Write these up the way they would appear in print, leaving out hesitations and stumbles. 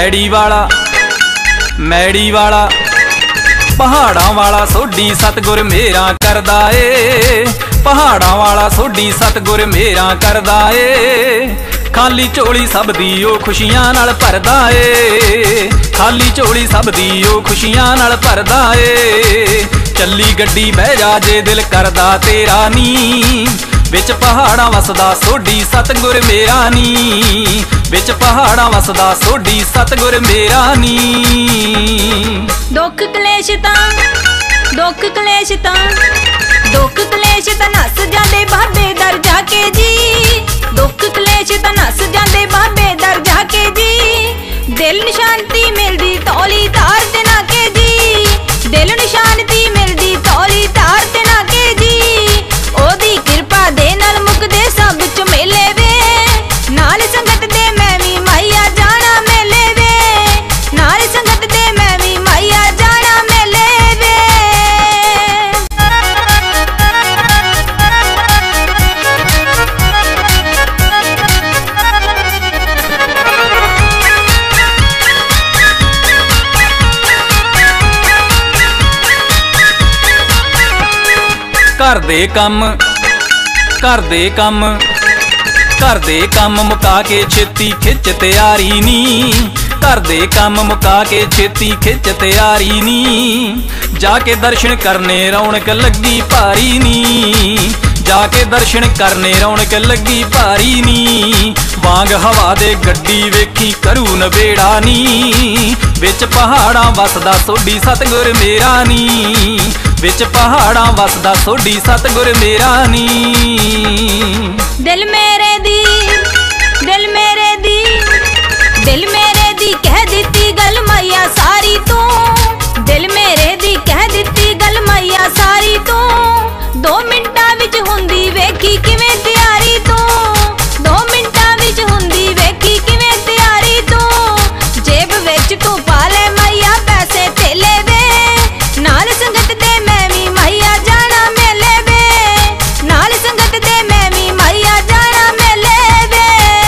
मैड़ी वाला पहाड़ां वाला सोडी सतगुर मेरा करदा ए, पहाड़ां वाला सोडी सतगुर मेरा करदा ए। खाली झोली सब दी ओ खुशियां नाल भरदा ए, खाली झोली सब दी ओ खुशियां नाल भरदा ए। चली गड्डी बह जा जे दिल करदा तेरा नी, विच पहाड़ां वसदा सोडी सतगुर मेरा नी, विच पहाड़ां वसदा सोडी सतगुर मेरा नी। दुख कलेश तां नस जांदे बाबे दर जाके जी, दुख कलेश तां नस जांदे बाबे दर जाके जी। दिल नूं शांति मिलदी तौली तार ते ना के जी, दिल नूं शांति मिलदी तौली तार ते ना के जी। ओदी किरपा दे नाल मुकदे सब झमेले वे, नाल संगत दे मैं भी माइया जाना मेले वे, नाल संगत दे मैं भी माइया जाना मेले वे। घर दे कम मुका के छेती खिच तैयारी नी, घर दे कम मुका के छेती खिच तैयारी नी। जाके दर्शन करने रौनक लगी भारी नी, जाके दर्शन करने रौनक लगी भारी नी। वांग हवा दे गड्डी वेखी करू नबेड़ा नी, विच पहाड़ां वसदा सोडी सतगुर मेरा नी, विच पहाड़ां वसदा सोडी सतगुर मेरा नी। दिल मेरे दी कह दित्ती गल मैया सारी तू, दिल मेरे दी कह दित्ती गल मैया सारी तू। 2 मिंटां विच हुंदी वेखी किवें तैयारी तू, 2 मिंटां विच हुंदी वेखी किवें तैयारी तू। जेब विच तू पा ले मैया पैसे थेले वे, नाल संगत दे मैं भी मैया जाना मेले वे, नाल संगत दे मैं भी मैया जाना मेले वे।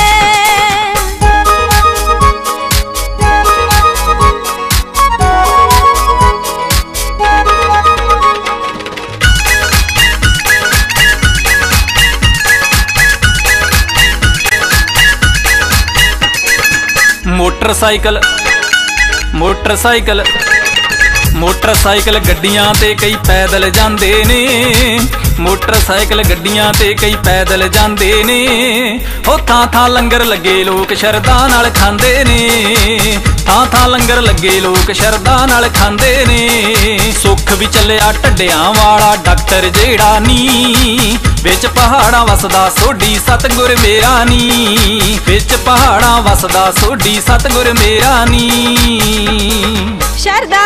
मोटरसाइकल गड्डियां ते कई पैदल जांदे ने, मोटरसाइकल गड्डियां ते कई पैदल जांदे ने। हो थां थां लंगर लगे लोग शरदा नाल खांदे ने, थां थां लंगर लगे लोग शरदा नाल खांदे ने। सुख भी चलिया ढड्डियां वाला डॉक्टर जेड़ा नी, विच पहाड़ां वसदा सोडी सतगुर मेरा नी, विच पहाड़ां वसदा सोडी सतगुर मेरा नी। शरदा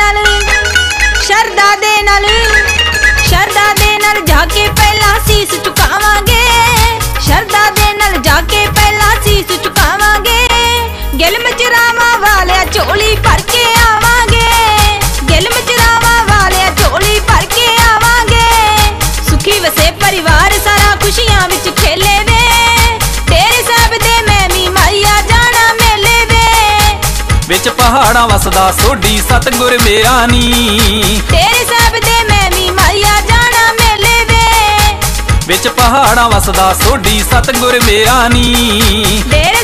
दे नाल जाके पहला शीस चुकावांगे, शरदा दे नाल जाके पहला शीस चुकावांगे। गिल मचरावा वाले झोली भर के आवांगे, गिल मचरावा वाले झोली भर के आवांगे। सुखी वसे परिवार सारा खुशियां विच खेले वे, तेरे साहब दे मैं भी माइया जाना मेले वे, विच पहाड़ां वसदा सोडी सतगुर मेरा नी, तेरे साहब दे मैं भी माइया जाना मेले वे, विच पहाड़ां वसदा सोडी सतगुर मेरा नी।